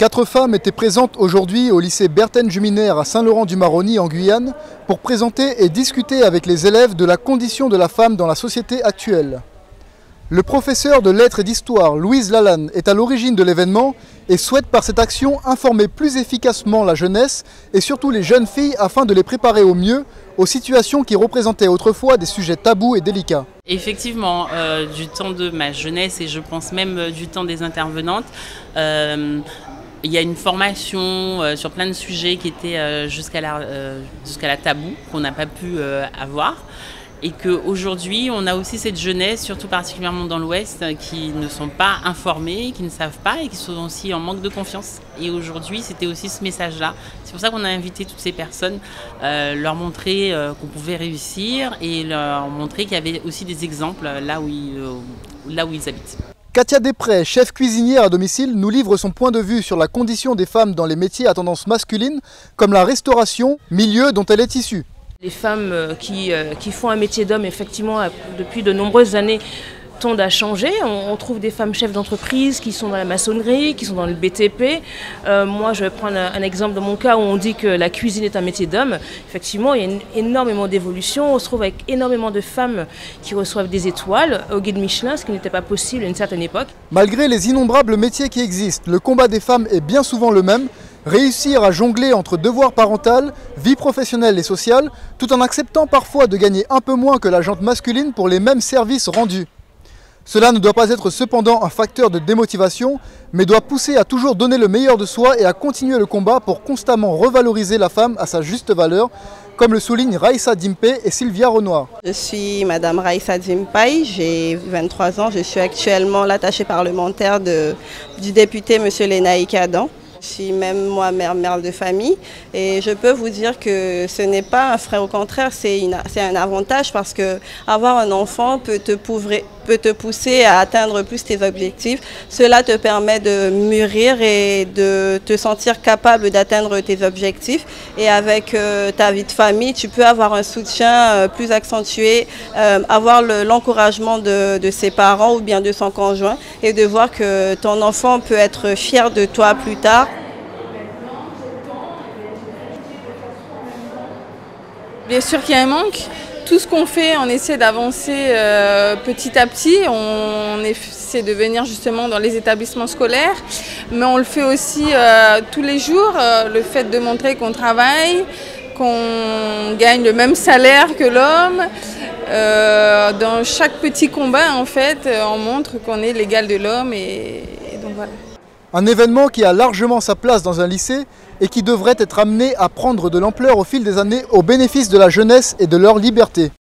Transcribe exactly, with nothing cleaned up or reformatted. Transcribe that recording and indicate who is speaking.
Speaker 1: Quatre femmes étaient présentes aujourd'hui au lycée Berthène Juminaire à Saint-Laurent-du-Maroni en Guyane pour présenter et discuter avec les élèves de la condition de la femme dans la société actuelle. Le professeur de lettres et d'histoire Louise Lalanne est à l'origine de l'événement et souhaite par cette action informer plus efficacement la jeunesse et surtout les jeunes filles afin de les préparer au mieux aux situations qui représentaient autrefois des sujets tabous et délicats.
Speaker 2: Effectivement, euh, du temps de ma jeunesse et je pense même euh, du temps des intervenantes, euh, il y a une formation euh, sur plein de sujets qui étaient euh, jusqu'à la, euh, jusqu'à la tabou, qu'on n'a pas pu euh, avoir. Et qu'aujourd'hui, on a aussi cette jeunesse, surtout particulièrement dans l'Ouest, qui ne sont pas informés, qui ne savent pas et qui sont aussi en manque de confiance. Et aujourd'hui, c'était aussi ce message-là. C'est pour ça qu'on a invité toutes ces personnes, euh, leur montrer euh, qu'on pouvait réussir et leur montrer qu'il y avait aussi des exemples là où ils, euh, là où ils habitent.
Speaker 1: Katia Després, chef cuisinière à domicile, nous livre son point de vue sur la condition des femmes dans les métiers à tendance masculine, comme la restauration, milieu dont elle est issue.
Speaker 3: Les femmes qui, qui font un métier d'homme, effectivement, depuis de nombreuses années, tendent à changer. On, on trouve des femmes chefs d'entreprise qui sont dans la maçonnerie, qui sont dans le B T P. Euh, moi, je vais prendre un, un exemple dans mon cas où on dit que la cuisine est un métier d'homme. Effectivement, il y a une, énormément d'évolution. On se trouve avec énormément de femmes qui reçoivent des étoiles au guide Michelin, ce qui n'était pas possible à une certaine époque.
Speaker 1: Malgré les innombrables métiers qui existent, le combat des femmes est bien souvent le même. Réussir à jongler entre devoir parental, vie professionnelle et sociale, tout en acceptant parfois de gagner un peu moins que la jante masculine pour les mêmes services rendus. Cela ne doit pas être cependant un facteur de démotivation, mais doit pousser à toujours donner le meilleur de soi et à continuer le combat pour constamment revaloriser la femme à sa juste valeur, comme le soulignent Raïssa Dimpé et Sylvia Renoir.
Speaker 4: Je suis Madame Raïssa Dimpé, j'ai vingt-trois ans, je suis actuellement l'attachée parlementaire de, du député M. Lénaïque Adam. Je suis même moi mère, mère de famille et je peux vous dire que ce n'est pas un frein, au contraire c'est un avantage parce que avoir un enfant peut te, pouvrer, peut te pousser à atteindre plus tes objectifs. Cela te permet de mûrir et de te sentir capable d'atteindre tes objectifs et avec euh, ta vie de famille tu peux avoir un soutien euh, plus accentué, euh, avoir l'encouragement de, de ses parents ou bien de son conjoint et de voir que ton enfant peut être fier de toi plus tard.
Speaker 5: Bien sûr qu'il y a un manque. Tout ce qu'on fait, on essaie d'avancer euh, petit à petit. On essaie de venir justement dans les établissements scolaires. Mais on le fait aussi euh, tous les jours. Euh, le fait de montrer qu'on travaille, qu'on gagne le même salaire que l'homme. Euh, dans chaque petit combat, en fait, on montre qu'on est l'égal de l'homme. Et, et donc voilà.
Speaker 1: Un événement qui a largement sa place dans un lycée et qui devrait être amené à prendre de l'ampleur au fil des années au bénéfice de la jeunesse et de leur liberté.